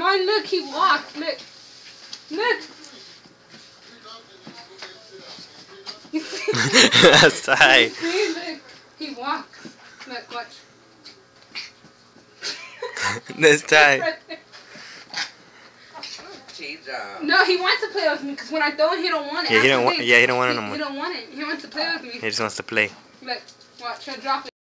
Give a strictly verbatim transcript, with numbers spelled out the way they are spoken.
Oh, look, he walked. Look. Look. You see? That's tight. You see? Look. He walks. Look, watch. That's tight. No, he wants to play with me because when I throw it, he don't want it. Yeah, he don't want. He, Yeah, he don't want it he, no more. he don't want it. He wants to play with me. He just wants to play. Look, watch. He'll drop it.